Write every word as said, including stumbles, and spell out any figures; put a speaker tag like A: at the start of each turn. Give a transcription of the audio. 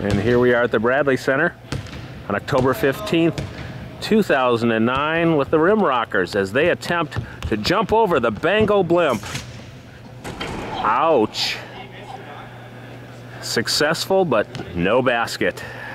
A: And here we are at the Bradley Center on October fifteenth, two thousand nine with the Rim Rockers as they attempt to jump over the Bango Blimp. Ouch. Successful, but no basket.